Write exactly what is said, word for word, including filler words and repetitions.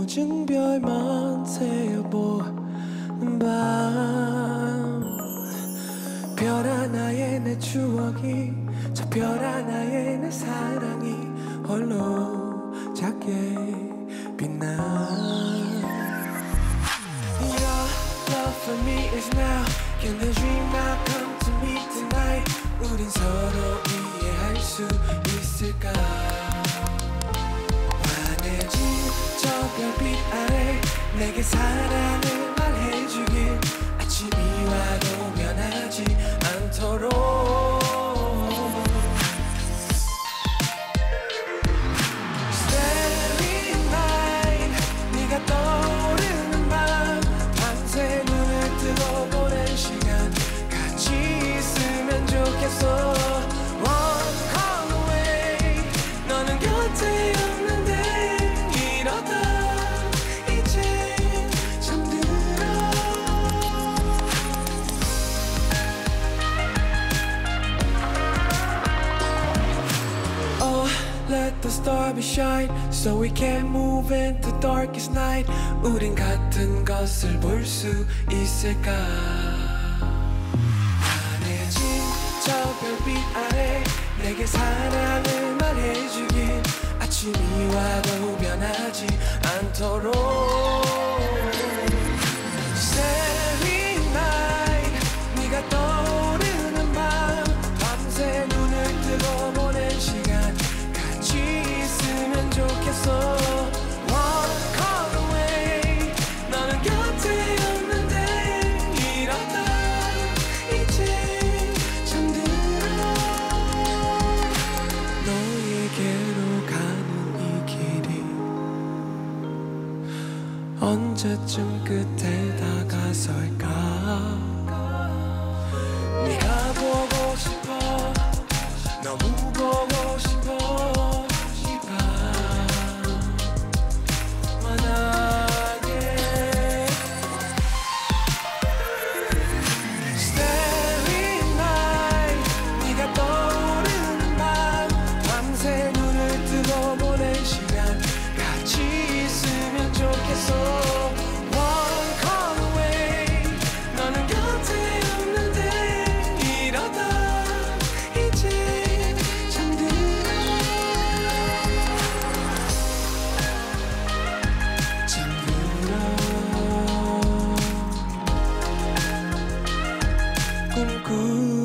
젖은 별만 새어보는 밤 별 하나에 내 추억이 저 별 하나에 내 사랑이 홀로 작게 빛나 Your love for me is now Can the dream now come to me tonight 우린 서로 이해할 수 있을까 환해진 저 별빛 아래 내게 사랑을 말해주길 아침이 와도 변하지 않도록 떠오르는 밤 밤새 눈을 뜨고 보낸 시간 같이 있으면 좋겠어 One call away 너는 곁에 없는데 이러다 이제 잠들어 Oh let the star be shine So we can move into darkest night 우린 같은 것을 볼 수 있을까 환해진 저 별빛 아래 내게 사랑을 말해주길 아침이 와도 변하지 않도록 Starry night 네가 떠오르는 밤 밤새 눈을 뜨고 보낸 시간 같이 있으면 좋겠어 언제쯤 끝에 다가설까 네가 보고 싶어 너무 보고 싶어 이 밤 환하게 Starry night 네가 떠오르는 밤 밤새 눈을 뜨고 보낸 시간 같이 있으면 좋겠어 꿈꾸